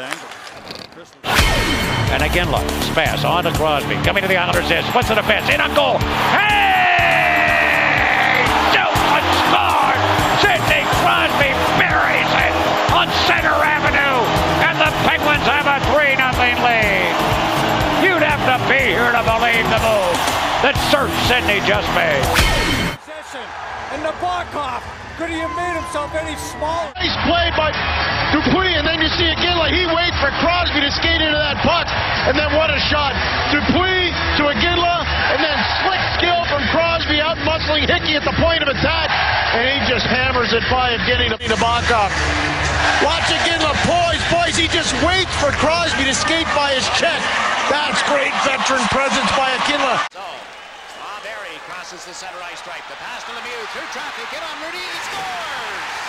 And again, look, pass on to Crosby. Coming to the Islanders' edge. What's the defense? In on goal. Hey! Shoot and score! Sidney Crosby buries it on Center Avenue. And the Penguins have a 3-0 lead. You'd have to be here to believe the move that Sir Sidney just made. And Nabokov, could he have made himself any smaller? He's played by Dupuis, and then you see again like he waits for Crosby to skate into that puck, and then what a shot. Dupuis to Iginla, and then slick skill from Crosby out muscling Hickey at the point of attack, and he just hammers it by and getting to Nabokov. Watch Iginla poise, he just waits for Crosby to skate by his check. That's great veteran presence by Iginla. Crosses the center ice stripe. The pass to Lemieux through traffic. Get on Rudy. He scores!